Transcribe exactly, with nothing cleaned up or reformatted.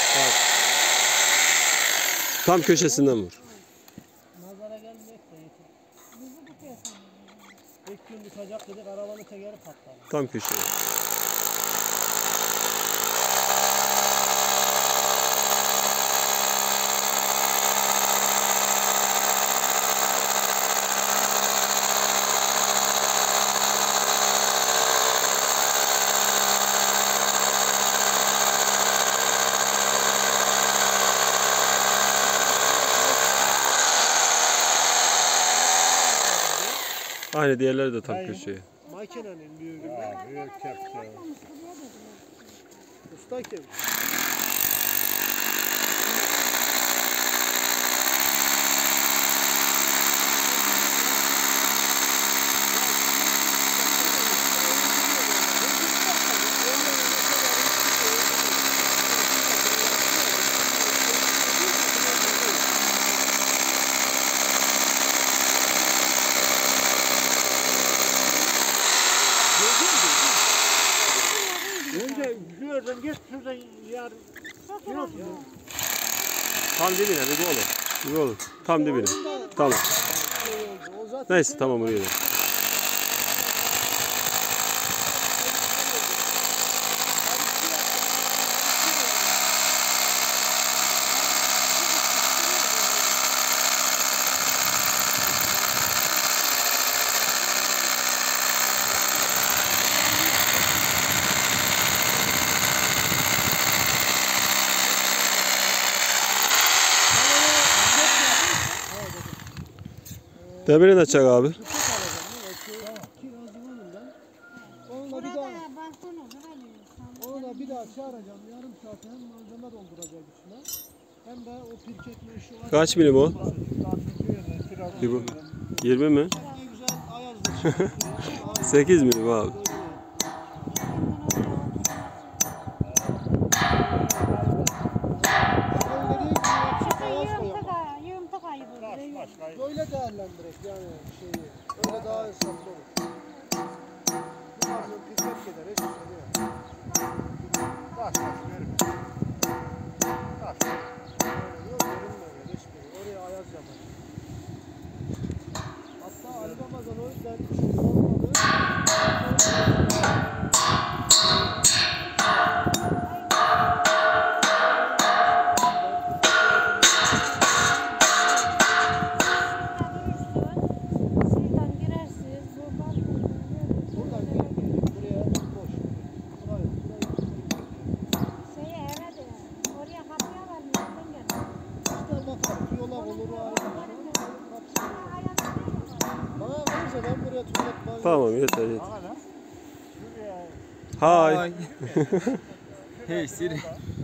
Bak. Tam köşesinden vur. Nazara gelmeyecek de yeter. İlk gün düşecek dedik, arabanın tekeri patladı. Tam köşeye. Aynı diğerleri de tam Hayır. köşeye. Makinenin büyüğü. Ya, büyük kepçe. Usta kim? Önce şuradan geç, şuradan yar. Tam dibine bir olur. Bir olur. Tam dibine. Tamam. Neyse tamam oraya. Demirini açacak abi. Onunla bir daha, onunla bir daha çağıracağım. Yarım saat hem malzeme dolduracak içine. Hem de o pir çekme işi var. Kaç milim o? yirmi mi? Güzel ayazlı. sekiz milim abi. Böyle değerlendirek yani şeyi. Öyle daha hesaplı olur. Ne yapıyorsun? Pirket gider. Hiç şey yok. Taş taş verin. Taş. Yok verilmiyor. Hiçbiri. Oraya ayaz yapar. Hatta Ali Ramazan o yüzden olmadı. Tamam yeter yeter. Hi. Hey Siri.